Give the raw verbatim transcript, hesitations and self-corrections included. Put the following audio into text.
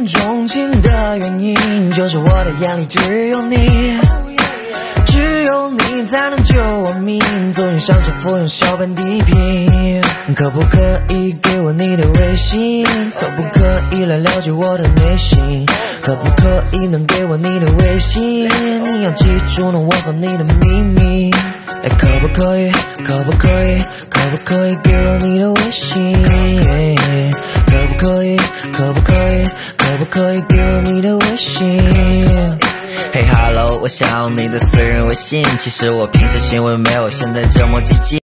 见钟情的原因，就是我的眼里只有你，只有你才能救我命，坐云上车服用小本地平。可不可以给我你的微信？可不可以来了解我的内心？可不可以能给我你的微信？你要记住呢我和你的秘密。哎，可不可以？可不可以？可不可以给我你的微信？可不可以？可不可以？可不可以给我你的微信？ 嘿哈喽，我想要你的私人微信。其实我平时行为没有现在这么激进。